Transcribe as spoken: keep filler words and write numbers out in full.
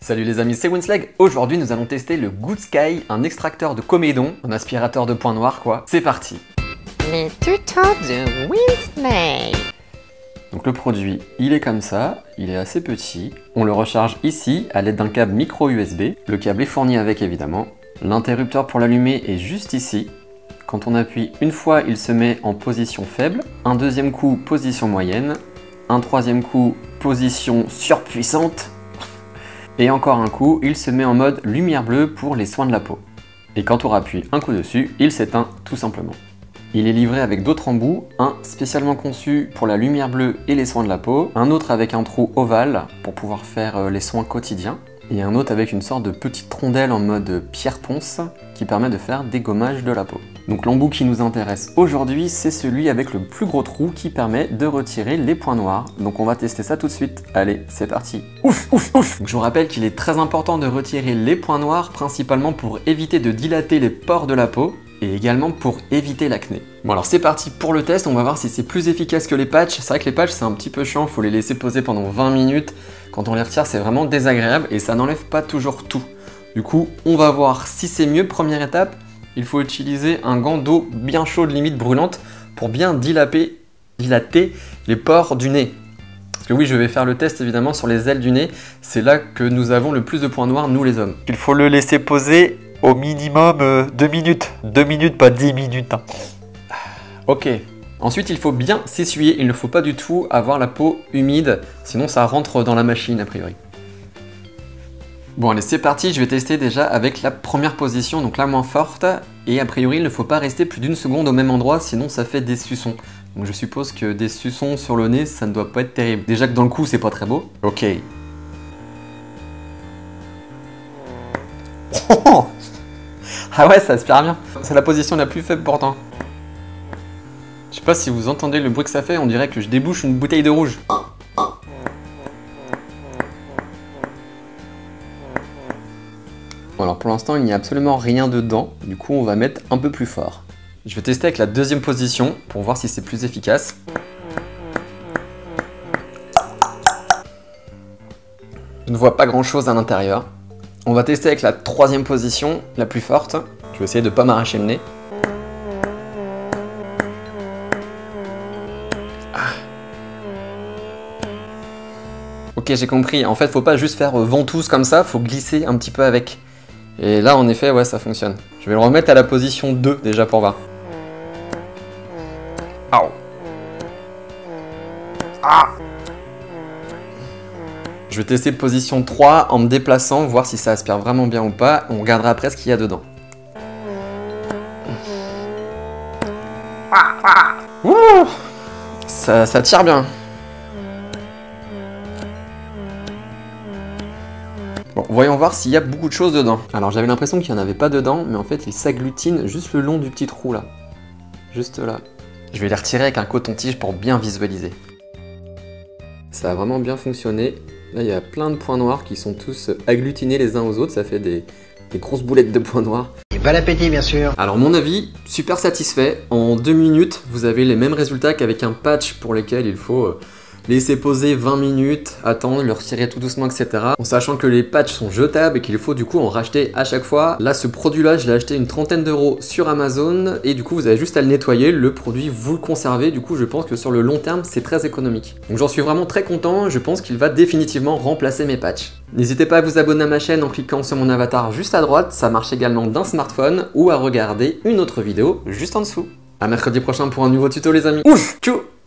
Salut les amis, c'est Winslag. Aujourd'hui nous allons tester le Good Sky, un extracteur de comédon, un aspirateur de points noirs quoi. C'est parti. Les tutos de Winslag. Donc le produit, il est comme ça, il est assez petit. On le recharge ici à l'aide d'un câble micro U S B. Le câble est fourni avec évidemment. L'interrupteur pour l'allumer est juste ici. Quand on appuie une fois, il se met en position faible. Un deuxième coup, position moyenne. Un troisième coup, position surpuissante. Et encore un coup, il se met en mode lumière bleue pour les soins de la peau. Et quand on appuie un coup dessus, il s'éteint tout simplement. Il est livré avec d'autres embouts, un spécialement conçu pour la lumière bleue et les soins de la peau, un autre avec un trou ovale pour pouvoir faire les soins quotidiens, et un autre avec une sorte de petite rondelle en mode pierre-ponce qui permet de faire des gommages de la peau. Donc l'embout qui nous intéresse aujourd'hui, c'est celui avec le plus gros trou qui permet de retirer les points noirs. Donc on va tester ça tout de suite. Allez, c'est parti. Ouf, ouf, ouf. Donc je vous rappelle qu'il est très important de retirer les points noirs, principalement pour éviter de dilater les pores de la peau et également pour éviter l'acné. Bon alors c'est parti pour le test, on va voir si c'est plus efficace que les patchs. C'est vrai que les patchs c'est un petit peu chiant, il faut les laisser poser pendant vingt minutes. Quand on les retire c'est vraiment désagréable et ça n'enlève pas toujours tout. Du coup on va voir si c'est mieux. Première étape, il faut utiliser un gant d'eau bien chaude, limite brûlante, pour bien dilater, dilater les pores du nez. Parce que oui, je vais faire le test évidemment sur les ailes du nez, c'est là que nous avons le plus de points noirs, nous les hommes. Il faut le laisser poser au minimum euh, deux minutes. deux minutes, pas dix minutes. Hein. Ok. Ensuite, il faut bien s'essuyer, il ne faut pas du tout avoir la peau humide, sinon ça rentre dans la machine a priori. Bon allez, c'est parti, je vais tester déjà avec la première position, donc la moins forte, et a priori il ne faut pas rester plus d'une seconde au même endroit, sinon ça fait des suçons. Donc je suppose que des suçons sur le nez, ça ne doit pas être terrible. Déjà que dans le cou, c'est pas très beau. Ok. Oh ah ouais, ça aspire bien. C'est la position la plus faible pourtant. Je sais pas si vous entendez le bruit que ça fait, on dirait que je débouche une bouteille de rouge. Bon alors pour l'instant il n'y a absolument rien dedans, du coup on va mettre un peu plus fort. Je vais tester avec la deuxième position pour voir si c'est plus efficace. Je ne vois pas grand chose à l'intérieur. On va tester avec la troisième position, la plus forte. Je vais essayer de ne pas m'arracher le nez. Ah. Ok, j'ai compris. En fait, faut pas juste faire ventouse comme ça, faut glisser un petit peu avec. Et là, en effet, ouais, ça fonctionne. Je vais le remettre à la position deux, déjà, pour voir. Aouh. Ah. Je vais tester position trois en me déplaçant, voir si ça aspire vraiment bien ou pas. On regardera après ce qu'il y a dedans. Ouh. Ça, ça tire bien. Bon, voyons voir s'il y a beaucoup de choses dedans. Alors j'avais l'impression qu'il n'y en avait pas dedans, mais en fait il s'agglutine juste le long du petit trou là. Juste là. Je vais les retirer avec un coton-tige pour bien visualiser. Ça a vraiment bien fonctionné. Là il y a plein de points noirs qui sont tous agglutinés les uns aux autres, ça fait des, des grosses boulettes de points noirs. Et bon appétit bien sûr. Alors mon avis, super satisfait. En deux minutes, vous avez les mêmes résultats qu'avec un patch pour lesquels il faut... Euh, laisser poser vingt minutes, attendre, le retirer tout doucement, et cetera. En sachant que les patchs sont jetables et qu'il faut du coup en racheter à chaque fois. Là, ce produit-là, je l'ai acheté une trentaine d'euros sur Amazon et du coup, vous avez juste à le nettoyer. Le produit, vous le conservez. Du coup, je pense que sur le long terme, c'est très économique. Donc j'en suis vraiment très content. Je pense qu'il va définitivement remplacer mes patchs. N'hésitez pas à vous abonner à ma chaîne en cliquant sur mon avatar juste à droite. Ça marche également d'un smartphone ou à regarder une autre vidéo juste en dessous. À mercredi prochain pour un nouveau tuto les amis. Ouf, tchou.